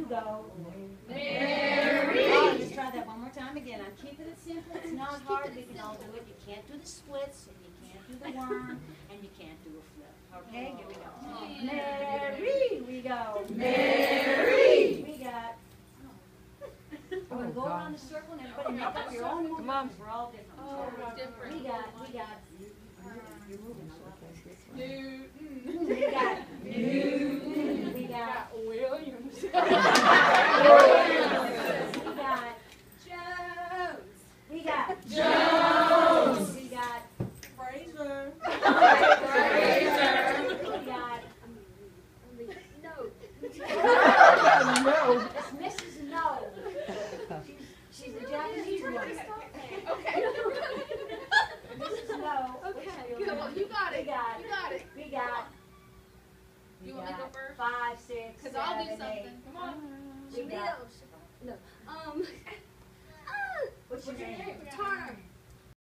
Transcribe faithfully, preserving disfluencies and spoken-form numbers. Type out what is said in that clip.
go. Mary. Oh, let's try that one more time again. I'm keeping it simple. It's not hard. We can all do it. You can't do the splits, and you can't do the worm, and you can't do a flip. Okay, here we go. Mary, we go. Mary. We got. We're going to go around the circle, and everybody make up your own movement. Mom. We're all different. Oh, different. We got, we got. You're moving. I love this. Newton. We got Newton. We got Williams. We got Jones. We got Jones. We got Fraser. Fraser. We got No. No. it's Missus No. She's, she's a Japanese one. Okay. Missus No. Okay. Come on, you got We it. got You got it. We got You we want me to go got first? five, six, Because I'll do seven, something. eight. Come on. We got No. Um. What's your name? Tar